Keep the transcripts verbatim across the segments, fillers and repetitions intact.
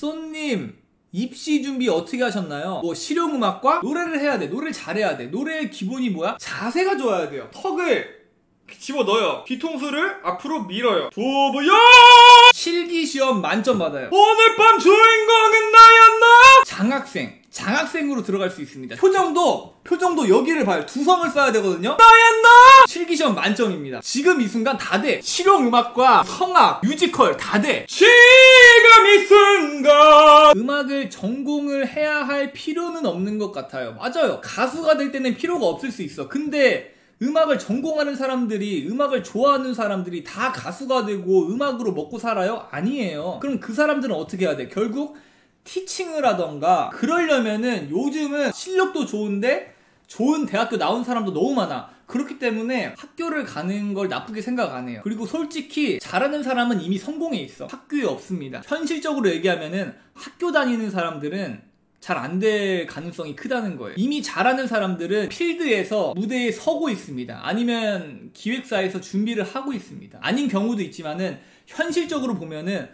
쏜님 입시 준비 어떻게 하셨나요? 뭐 실용음악과 노래를 해야 돼. 노래를 잘해야 돼. 노래의 기본이 뭐야? 자세가 좋아야 돼요. 턱을 집어넣어요. 뒤통수를 앞으로 밀어요. 두부요! 실기시험 만점 받아요. 오늘 밤 주인공은 나였나? 장학생. 장학생으로 들어갈 수 있습니다. 표정도 표정도 여기를 봐요. 두성을 써야 되거든요. 나였나? 실기시험 만점입니다. 지금 이 순간 다 돼. 실용음악과 성악, 뮤지컬 다 돼. 지금 이 순간 음악을 전공을 해야 할 필요는 없는 것 같아요. 맞아요. 가수가 될 때는 필요가 없을 수 있어. 근데 음악을 전공하는 사람들이, 음악을 좋아하는 사람들이 다 가수가 되고 음악으로 먹고 살아요? 아니에요. 그럼 그 사람들은 어떻게 해야 돼? 결국 티칭을 하던가. 그러려면은 요즘은 실력도 좋은데 좋은 대학교 나온 사람도 너무 많아. 그렇기 때문에 학교를 가는 걸 나쁘게 생각 안 해요. 그리고 솔직히 잘하는 사람은 이미 성공해 있어. 학교에 없습니다. 현실적으로 얘기하면은 학교 다니는 사람들은 잘 안 될 가능성이 크다는 거예요. 이미 잘하는 사람들은 필드에서 무대에 서고 있습니다. 아니면 기획사에서 준비를 하고 있습니다. 아닌 경우도 있지만은 현실적으로 보면은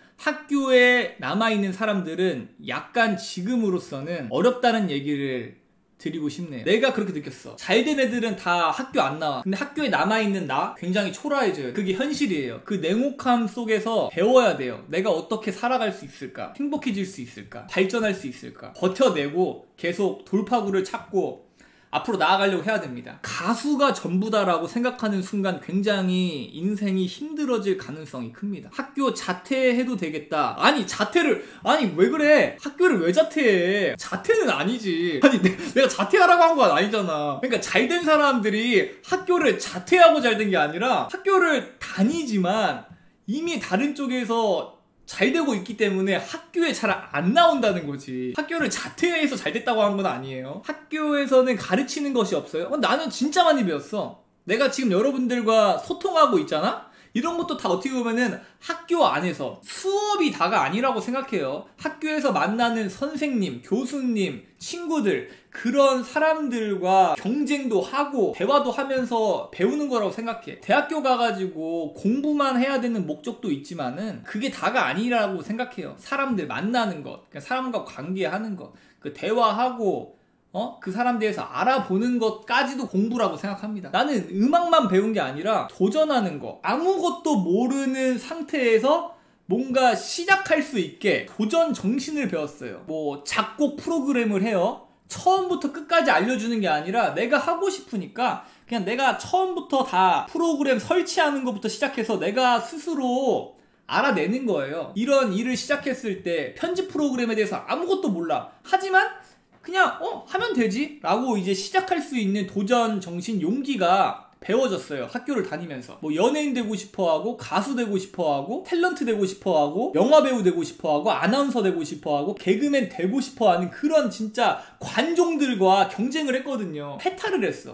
학교에 남아있는 사람들은 약간 지금으로서는 어렵다는 얘기를 드리고 싶네요. 내가 그렇게 느꼈어. 잘된 애들은 다 학교 안 나와. 근데 학교에 남아있는 나 굉장히 초라해져요. 그게 현실이에요. 그 냉혹함 속에서 배워야 돼요. 내가 어떻게 살아갈 수 있을까? 행복해질 수 있을까? 발전할 수 있을까? 버텨내고 계속 돌파구를 찾고 앞으로 나아가려고 해야 됩니다. 가수가 전부다라고 생각하는 순간 굉장히 인생이 힘들어질 가능성이 큽니다. 학교 자퇴해도 되겠다. 아니 자퇴를 아니 왜 그래? 학교를 왜 자퇴해? 자퇴는 아니지. 아니 내, 내가 자퇴하라고 한 건 아니잖아. 그러니까 잘된 사람들이 학교를 자퇴하고 잘된 게 아니라 학교를 다니지만 이미 다른 쪽에서 잘 되고 있기 때문에 학교에 잘 안 나온다는 거지. 학교를 자퇴해서 잘 됐다고 한 건 아니에요. 학교에서는 가르치는 것이 없어요. 어, 나는 진짜 많이 배웠어. 내가 지금 여러분들과 소통하고 있잖아? 이런 것도 다 어떻게 보면은 학교 안에서 수업이 다가 아니라고 생각해요. 학교에서 만나는 선생님, 교수님, 친구들, 그런 사람들과 경쟁도 하고 대화도 하면서 배우는 거라고 생각해. 대학교 가가지고 공부만 해야 되는 목적도 있지만은 그게 다가 아니라고 생각해요. 사람들 만나는 것, 사람과 관계하는 것, 그 대화하고 어? 그 사람 대해서 알아보는 것까지도 공부라고 생각합니다. 나는 음악만 배운 게 아니라 도전하는 거, 아무것도 모르는 상태에서 뭔가 시작할 수 있게 도전 정신을 배웠어요. 뭐 작곡 프로그램을 해요. 처음부터 끝까지 알려주는 게 아니라 내가 하고 싶으니까 그냥 내가 처음부터 다 프로그램 설치하는 것부터 시작해서 내가 스스로 알아내는 거예요. 이런 일을 시작했을 때 편집 프로그램에 대해서 아무것도 몰라. 하지만 그냥 어? 하면 되지? 라고 이제 시작할 수 있는 도전 정신, 용기가 배워졌어요. 학교를 다니면서. 뭐 연예인 되고 싶어하고, 가수 되고 싶어하고, 탤런트 되고 싶어하고, 영화배우 되고 싶어하고, 아나운서 되고 싶어하고, 개그맨 되고 싶어하는 그런 진짜 관종들과 경쟁을 했거든요. 해탈을 했어.